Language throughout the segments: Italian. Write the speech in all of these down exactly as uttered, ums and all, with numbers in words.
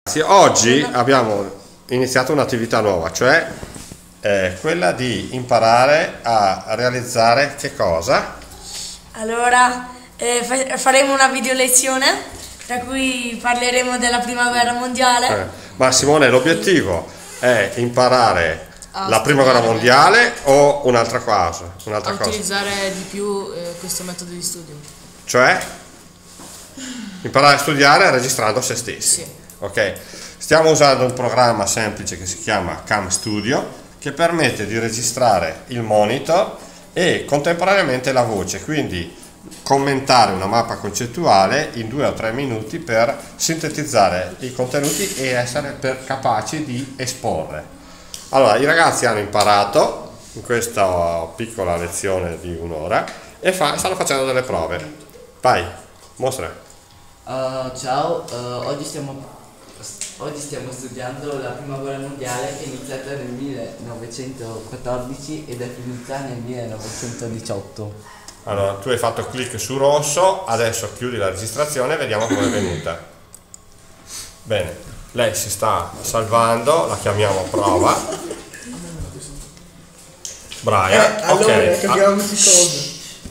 Sì, oggi abbiamo iniziato un'attività nuova, cioè eh, quella di imparare a realizzare che cosa? Allora, eh, fa- faremo una video lezione tra cui parleremo della prima guerra mondiale. Eh, ma Simone, l'obiettivo è imparare A la prima guerra studiare mondiale o un'altra cosa? Un'altra a cosa? utilizzare di più eh, questo metodo di studio. Cioè imparare a studiare registrando se stessi. Sì. Ok? Stiamo usando un programma semplice che si chiama Cam Studio, che permette di registrare il monitor e contemporaneamente la voce, quindi commentare una mappa concettuale in due o tre minuti per sintetizzare i contenuti e essere per capaci di esporre. Allora, i ragazzi hanno imparato in questa piccola lezione di un'ora e fa, stanno facendo delle prove. Vai, mostra. Uh, ciao, uh, oggi, stiamo, oggi stiamo studiando la prima guerra mondiale che è iniziata nel millenovecentoquattordici ed è finita nel millenovecentodiciotto. Allora, tu hai fatto clic su rosso, adesso chiudi la registrazione e vediamo come è venuta. Bene, lei si sta salvando, la chiamiamo prova. Brian, Eh, allora, ok. capiamo Ah, queste cose.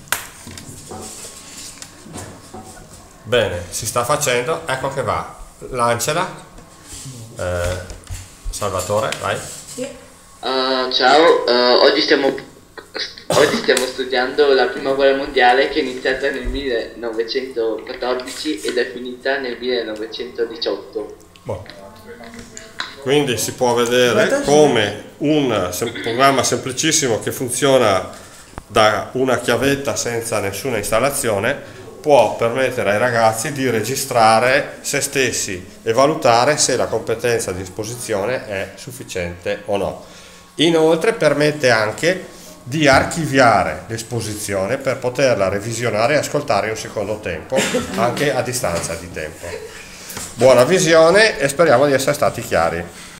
bene, si sta facendo, ecco che va. Lanciala. Eh, Salvatore, vai. Uh, ciao, uh, oggi, stiamo, oggi stiamo studiando la prima guerra mondiale che è iniziata nel millenovecentoquattordici ed è finita nel millenovecentodiciotto. Boh. Quindi si può vedere come un sem- programma semplicissimo che funziona da una chiavetta senza nessuna installazione può permettere ai ragazzi di registrare se stessi e valutare se la competenza di esposizione è sufficiente o no. Inoltre permette anche di archiviare l'esposizione per poterla revisionare e ascoltare in un secondo tempo, anche a distanza di tempo. Buona visione e speriamo di essere stati chiari.